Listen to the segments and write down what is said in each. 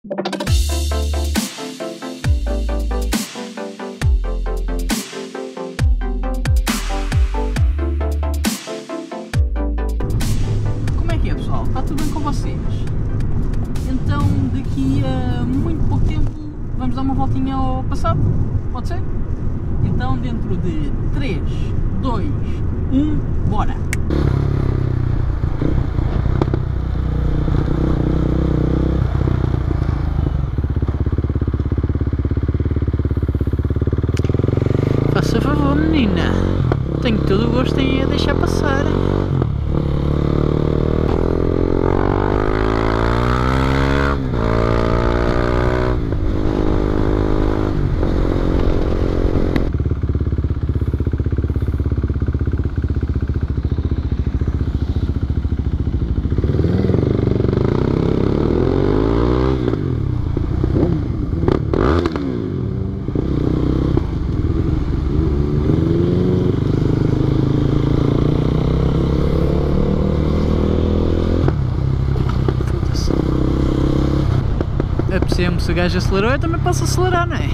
Como é que é, pessoal? Está tudo bem com vocês? Então, daqui a muito pouco tempo vamos dar uma voltinha ao passado, pode ser? Então, dentro de 3, 2, 1, bora! Faça favor, menina, tenho todo o gosto em a deixar passar. Se o gajo acelerou, eu também posso acelerar, não é?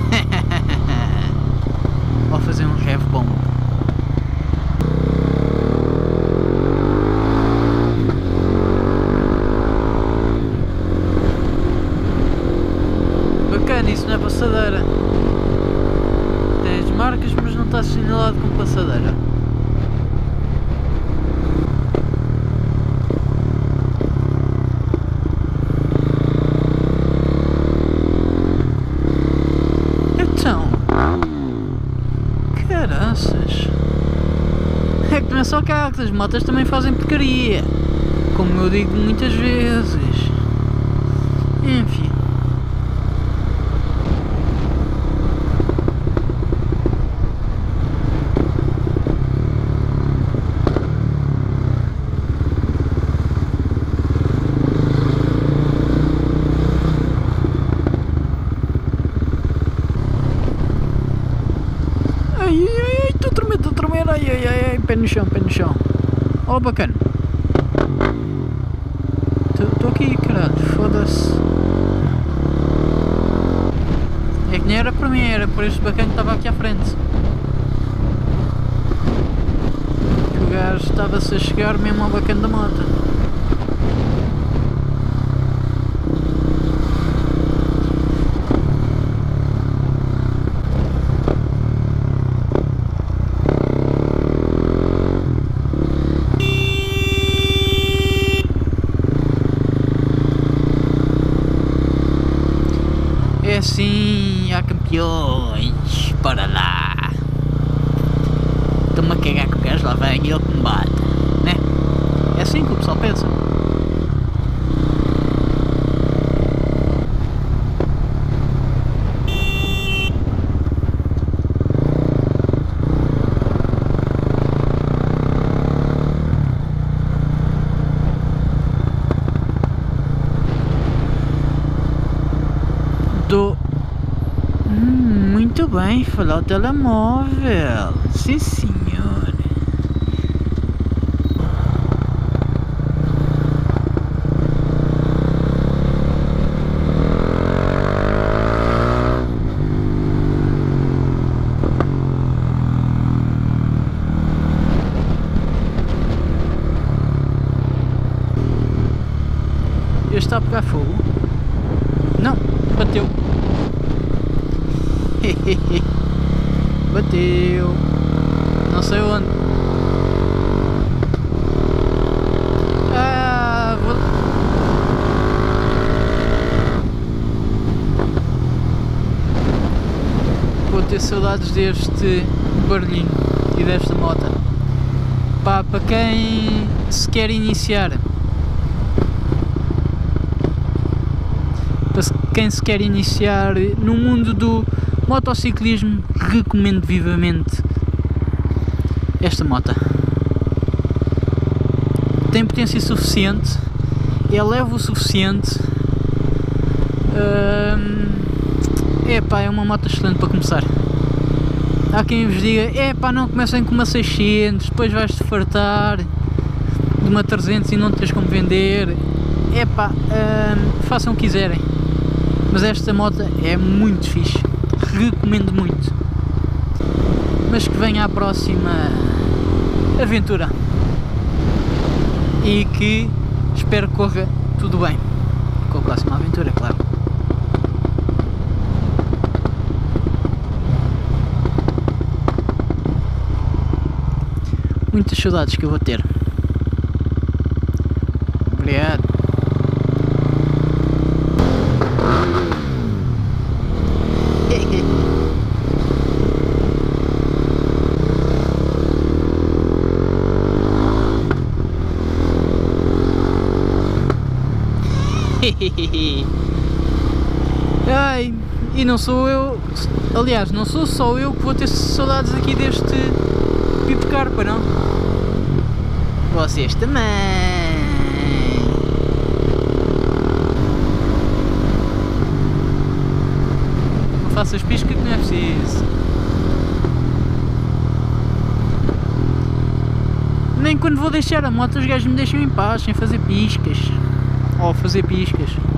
Vou fazer um rev bom. Bacana, isso não é passadeira. Tem as marcas, mas não está assinalado como passadeira. Caraças, é que não é só carros, as motas também fazem porcaria, como eu digo muitas vezes. Enfim. Estou a tremer, ai, pé no chão. Oh, bacana. Estou aqui, caralho, foda-se. É que nem era para mim, era por este bacana que estava aqui à frente. Que o gajo estava-se a chegar mesmo ao bacana da moto. É assim, há campeões, para lá. Estou-me a cagar que o gajo lá vem e ele que me bate, né? É assim que o pessoal pensa. Muito bem, falou o telemóvel. Sim, senhor. Este está a pegar fogo? Não, bateu. Bateu. Não sei onde. Vou ter saudades deste barulhinho e desta moto. Pá, para quem se quer iniciar, no mundo do motociclismo, recomendo vivamente esta moto. Tem potência suficiente, é leve o suficiente, é uma moto excelente para começar. Há quem vos diga, não comecem com uma 600, depois vais-te fartar de uma 300 e não tens como vender. Façam o que quiserem. Mas esta moto é muito fixe, recomendo muito. Mas que venha a próxima aventura e que espero que corra tudo bem com a próxima aventura, claro. Muitas saudades que eu vou ter. Obrigado. Ai, e não sou eu, aliás, não sou só eu que vou ter saudades aqui deste Pipo Carpa, não? Vocês também. Não faças pisca que não é preciso. Nem quando vou deixar a moto os gajos me deixam em paz sem fazer piscas. Ou fazer piscas.